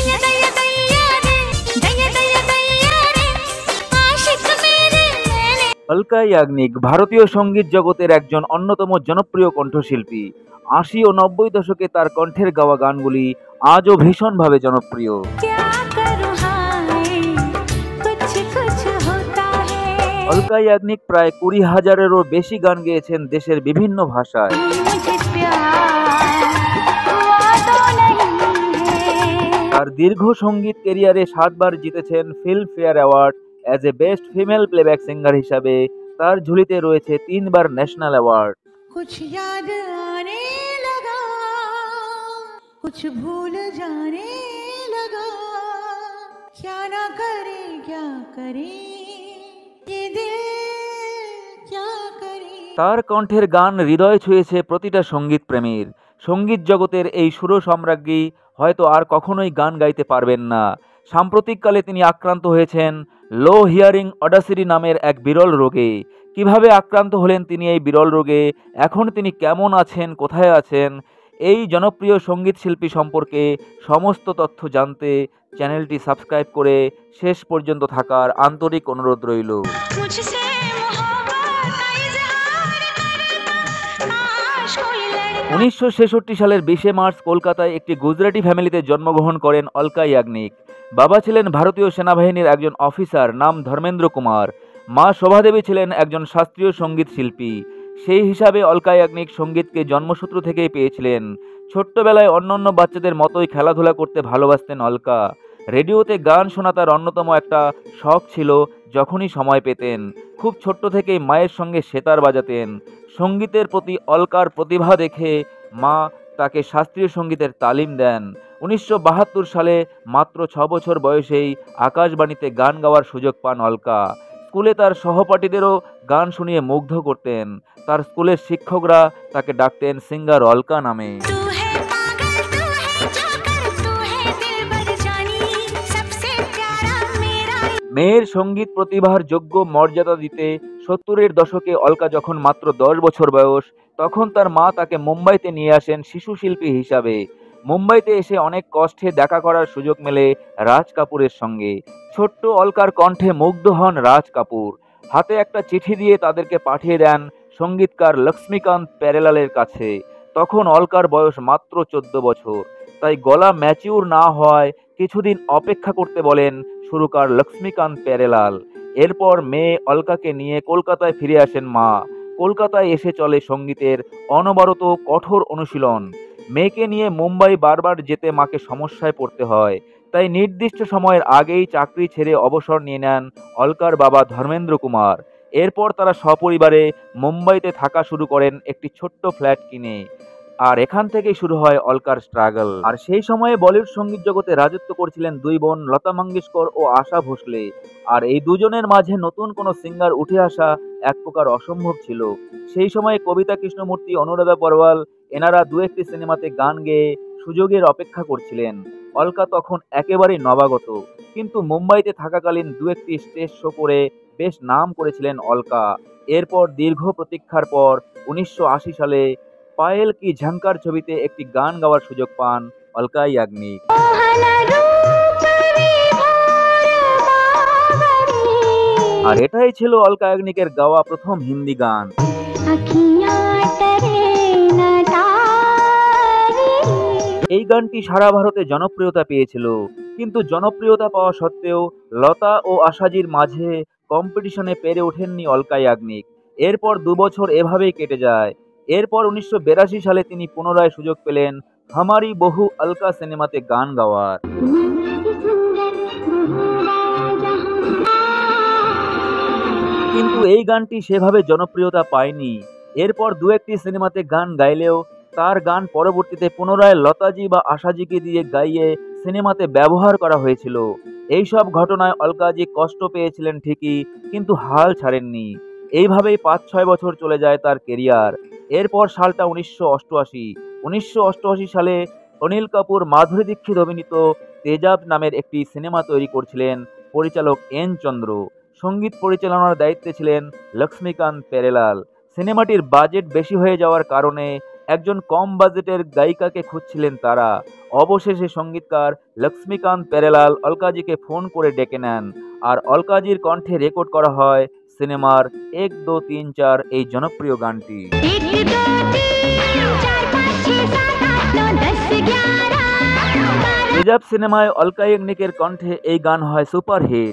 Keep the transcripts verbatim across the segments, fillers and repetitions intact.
অলকা ইয়াগনিক ভারতীয় সঙ্গীত জগতের একজন অন্যতম জনপ্রিয় কণ্ঠশিল্পী। আশি ও নব্বই দশকে তার কণ্ঠের গাওয়া গানগুলি আজও ভীষণভাবে জনপ্রিয়। অলকা ইয়াগনিক প্রায় কুড়ি হাজারেরও বেশি গান গেয়েছেন দেশের বিভিন্ন ভাষায়। তার দীর্ঘ সঙ্গীত ক্যারিয়ারে সাতবার জিতেছেন Filmfare award as a best female playback singer হিসাবে। তার ঝুলিতে রয়েছে তিনবার ন্যাশনাল অ্যাওয়ার্ড। कुछ याद आने लगा, कुछ भूल जाने लगा, क्या ना करे क्या करे ये दिल क्या करे। তার কণ্ঠের গান হৃদয় ছুঁয়েছে প্রতিটা সঙ্গীত প্রেমীর। সঙ্গীত জগতের এই সুর সম্রাজ্ঞী হয়তো আর কখনোই গান গাইতে পারবেন না। সাম্প্রতিককালে তিনি আক্রান্ত হয়েছেন লো হিয়ারিং অডাসিটি নামের এক বিরল রোগে। কিভাবে আক্রান্ত হলেন তিনি এই বিরল রোগে, এখন তিনি কেমন আছেন, কোথায় আছেন, এই জনপ্রিয় সঙ্গীত শিল্পী সম্পর্কে সমস্ত তথ্য জানতে চ্যানেলটি সাবস্ক্রাইব করে শেষ পর্যন্ত থাকার আন্তরিক অনুরোধ রইল। উনিশশো ছেষট্টি সালের বিশে মার্চ কলকাতায় একটি গুজরাটি ফ্যামিলিতে জন্মগ্রহণ করেন অলকা ইয়াগনিক। বাবা ছিলেন ভারতীয় সেনাবাহিনীর একজন অফিসার নাম ধর্মেন্দ্র কুমার। মা শোভাদেবী ছিলেন একজন শাস্ত্রীয় সঙ্গীত শিল্পী। সেই হিসাবে অলকা ইয়াগনিক সঙ্গীতকে জন্মসূত্র থেকেই পেয়েছিলেন। ছোট্টবেলায় অন্যান্য বাচ্চাদের মতোই খেলাধুলা করতে ভালোবাসতেন অলকা। রেডিওতে গান শোনা তার অন্যতম একটা শখ ছিল। যখনই সময় পেতেন খুব ছোট্ট থেকেই মায়ের সঙ্গে সেতার বাজাতেন। সঙ্গীতের প্রতি অলকার প্রতিভা দেখে মা তাকে শাস্ত্রীয় সঙ্গীতের তালিম দেন। উনিশশো বাহাত্তর সালে মাত্র ছ বছর বয়সেই আকাশবাণীতে গান গাওয়ার সুযোগ পান অলকা। স্কুলে তার সহপাঠীদেরও গান শুনিয়ে মুগ্ধ করতেন। তার স্কুলের শিক্ষকরা তাকে ডাকতেন সিঙ্গার অলকা নামে। মেয়ের সঙ্গীত প্রতিভার যোগ্য মর্যাদা দিতে সত্তরের দশকে অলকা যখন মাত্র দশ বছর বয়স, তখন তার মা তাকে মুম্বাইতে নিয়ে আসেন শিশু শিল্পী হিসাবে। মুম্বাইতে এসে অনেক কষ্টে দেখা করার সুযোগ মেলে রাজ কাপুরের সঙ্গে। ছোট্ট অলকার কণ্ঠে মুগ্ধ হন রাজ কাপুর। হাতে একটা চিঠি দিয়ে তাদেরকে পাঠিয়ে দেন সঙ্গীতকার লক্ষ্মীকান্ত প্যারেলালের কাছে। তখন অলকার বয়স মাত্র চোদ্দ বছর, তাই গলা ম্যাচিউর না হওয়ায় কিছুদিন অপেক্ষা করতে বলেন সুরকার লক্ষ্মীকান্ত প্যারেলাল। এরপর মেয়ে অলকাকে নিয়ে কলকাতায় ফিরে আসেন মা। কলকাতায় এসে চলে সঙ্গীতের অনবরত কঠোর অনুশীলন। মেয়েকে নিয়ে মুম্বাই বারবার যেতে মাকে সমস্যায় পড়তে হয়, তাই নির্দিষ্ট সময়ের আগেই চাকরি ছেড়ে অবসর নিয়ে নেন অলকার বাবা ধর্মেন্দ্র কুমার। এরপর তারা সপরিবারে মুম্বাইতে থাকা শুরু করেন একটি ছোট্ট ফ্ল্যাট কিনে। আর এখান থেকেই শুরু হয় অলকার স্ট্রাগল। আর সেই সময়ে বলিউড সঙ্গীত জগতে রাজত্ব করছিলেন দুই বোন লতা মঙ্গেশকর ও আশা ভোসলে। আর এই দুজনের মাঝে নতুন কোনো সিঙ্গার উঠে আসা এক প্রকার অসম্ভব ছিল। সেই সময়ে কবিতা কৃষ্ণমূর্তি, অনুরাধা পরওয়াল এনারা দু একটি সিনেমাতে গান গেয়ে সুযোগের অপেক্ষা করছিলেন। অলকা তখন একেবারেই নবাগত, কিন্তু মুম্বাইতে থাকাকালীন দু একটি স্টেজ শো করে বেশ নাম করেছিলেন অলকা। এরপর দীর্ঘ প্রতীক্ষার পর উনিশশো আশি সালে পায়েল কি ঝঙ্কার ছবিতে একটি গান গাওয়ার সুযোগ পান অলকা ইয়াগনিক। আর এটাই ছিল অলকা ইয়াগনিকের গাওয়া প্রথম হিন্দি গান। এই গানটি সারা ভারতে জনপ্রিয়তা পেয়েছিল, কিন্তু জনপ্রিয়তা পাওয়া সত্ত্বেও লতা ও আশাজির মাঝে কম্পিটিশনে পেরে ওঠেননি অলকা ইয়াগনিক। এরপর দু বছর এভাবেই কেটে যায়। এরপর উনিশশো বিরাশি সালে তিনি পুনরায় সুযোগ পেলেন হামারি বহু অলকা সিনেমাতে গান গাওয়ার। কিন্তু এই গানটি সেভাবে জনপ্রিয়তা পায়নি। এরপর দু একটি সিনেমাতে গান গাইলেও তার গান পরবর্তীতে পুনরায় লতাজি বা আশাজিকে দিয়ে গাইয়ে সিনেমাতে ব্যবহার করা হয়েছিল। এইসব ঘটনায় অলকাজি কষ্ট পেয়েছিলেন ঠিকই, কিন্তু হাল ছাড়েননি। এইভাবেই পাঁচ ছয় বছর চলে যায় তার কেরিয়ার। এরপর সালটা উনিশশো অষ্টআশি। উনিশশো অষ্টআশি সালে অনিল কাপুর, মাধুরী দীক্ষিত অভিনীত তেজাব নামের একটি সিনেমা তৈরি করছিলেন পরিচালক এন চন্দ্র। সঙ্গীত পরিচালনার দায়িত্বে ছিলেন লক্ষ্মীকান্ত প্যারেলাল। সিনেমাটির বাজেট বেশি হয়ে যাওয়ার কারণে একজন কম বাজেটের গায়িকাকে খুঁজছিলেন তারা। অবশেষে সঙ্গীতকার লক্ষ্মীকান্ত প্যারেলাল অলকাজিকে ফোন করে ডেকে নেন, আর অলকাজির কণ্ঠে রেকর্ড করা হয় সিনেমার এক দো তিন চার এই জনপ্রিয় গানটি। রিজার্ভ সিনেমায় অলকা ইয়াগনিকের কণ্ঠে এই গান হয় সুপারহিট।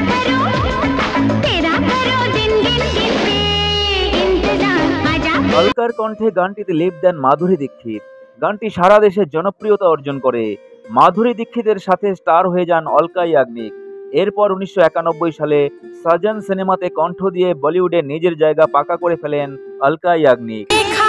অলকার কণ্ঠে গানটিতে লিপ দেন মাধুরী দীক্ষিত। গানটি সারা দেশে জনপ্রিয়তা অর্জন করে। মাধুরী দীক্ষিতের সাথে স্টার হয়ে যান অলকা ইয়াগনিক। এরপর উনিশশো একানব্বই সালে সাজন সিনেমাতে কণ্ঠ দিয়ে বলিউডে নিজের জায়গা পাকা করে ফেলেন অলকা ইয়াগনিক।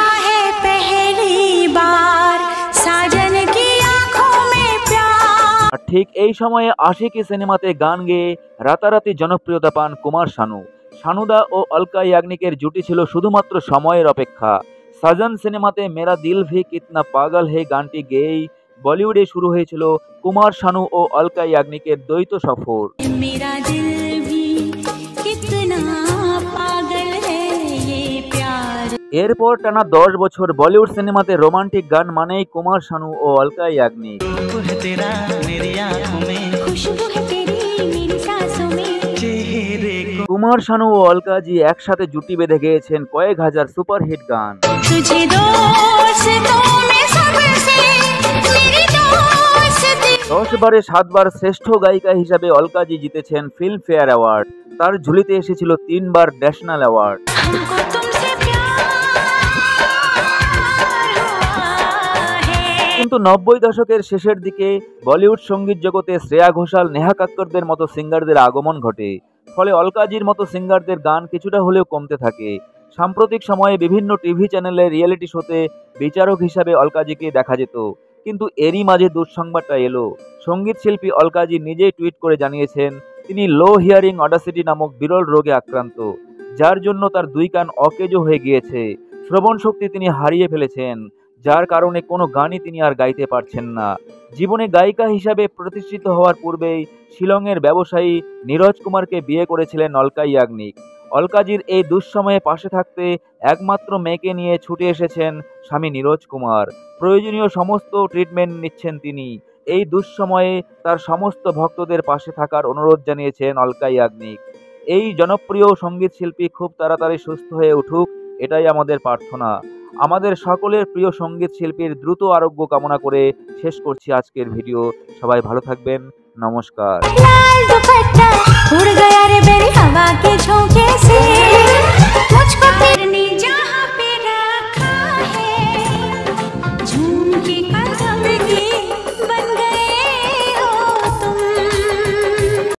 আর ঠিক এই সময়ে আশিকি সিনেমাতে গান গেয়ে রাতারাতি জনপ্রিয়তা পান কুমার শানু। শানুদা ও অলকা ইয়াগনিকের জুটি ছিল শুধুমাত্র সময়ের অপেক্ষা। সাজন সিনেমাতে মেরা দিল ভি কিতনা পাগল হে গানটি গেয়েই বলিউডে শুরু হয়েছিল কুমার শানু ও অলকা ইয়াগনিকের দ্বৈত সফর। এরপর টানা দশ বছর বলিউড সিনেমাতে রোমান্টিক গান মানেই কুমার শানু ও অলকা ইয়াগনিক। কুমার শানু ও অলকাজি একসাথে জুটি বেঁধে গেয়েছেন কয়েক হাজার সুপারহিট গান। দশ বারে সাতবার শ্রেষ্ঠ গায়িকা হিসাবে অলকাজি জিতেছেন ফিল্ম ফেয়ার অ্যাওয়ার্ড। তার ঝুলিতে এসেছিল তিনবার ন্যাশনাল অ্যাওয়ার্ড। কিন্তু নব্বই দশকের শেষের দিকে বলিউড সঙ্গীত জগতে শ্রেয়া ঘোষাল, নেহা কক্করদের মতো সিঙ্গারদের আগমন ঘটে। ফলে অলকাজির মতো সিঙ্গারদের গান কিছুটা হলেও কমতে থাকে। সাম্প্রতিক সময়ে বিভিন্ন টিভি চ্যানেলে রিয়েলিটি শোতে বিচারক হিসাবে অলকাজিকে দেখা যেত। কিন্তু এরই মাঝে দুঃসংবাদটা এলো। সঙ্গীত শিল্পী অলকাজি নিজেই টুইট করে জানিয়েছেন তিনি লো হিয়ারিং অডাসিটি নামক বিরল রোগে আক্রান্ত, যার জন্য তার দুই কান অকেজো হয়ে গিয়েছে। শ্রবণ শক্তি তিনি হারিয়ে ফেলেছেন, যার কারণে কোনো গানই তিনি আর গাইতে পারছেন না। জীবনে গায়িকা হিসাবে প্রতিষ্ঠিত হওয়ার পূর্বেই শিলংয়ের ব্যবসায়ী নীরজ কুমারকে বিয়ে করেছিলেন অলকা ইয়াগনিক। অলকাজির এই দুঃসময়ে পাশে থাকতে একমাত্র মেয়েকে নিয়ে ছুটে এসেছেন স্বামী নীরজ কুমার। প্রয়োজনীয় সমস্ত ট্রিটমেন্ট নিচ্ছেন তিনি। এই দুঃসময়ে তার সমস্ত ভক্তদের পাশে থাকার অনুরোধ জানিয়েছেন অলকা ইয়াগনিক। এই জনপ্রিয় সঙ্গীত শিল্পী খুব তাড়াতাড়ি সুস্থ হয়ে উঠুক, এটাই আমাদের প্রার্থনা। আমাদের সকলের প্রিয় সঙ্গীত শিল্পীর দ্রুত আরোগ্য কামনা করে শেষ করছি আজকের ভিডিও। সবাই ভালো থাকবেন, নমস্কার। लाल दुपट्टा उड़ गया रे मेरी हवा के झोंके से, मुझको फिर ने जहाँ पे रखा है झूम के कदम की